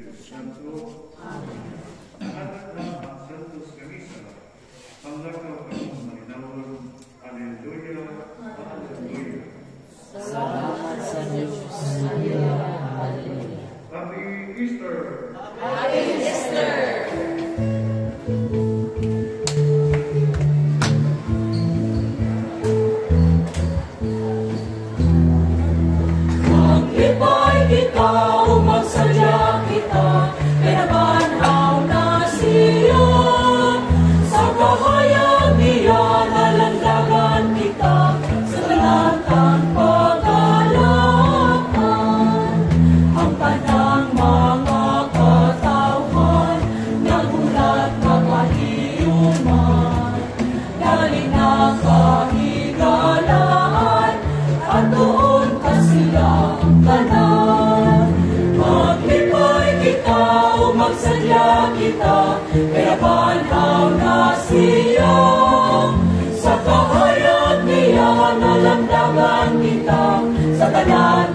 Santo. Anak ng Santos Camisa, panglakaw kang malinawon. Alleluia, Alleluia. Salamat sa Diyos. Alleluia. Happy Easter! Happy Easter! Maglipay kita, magsadya kita, pinabanhaw na siya. Sa kahayag niya, nalandagan kita, sa talatang pagalakan. Ang kanang mga katawhan, nagulat na kahiyuman. Galing na kahigalaan, at doon ka silang tanan. Maglipay kita, magsadya kita, kaya banhaw na siya. Sa kahayag niya, nalandagan kita, sa tanan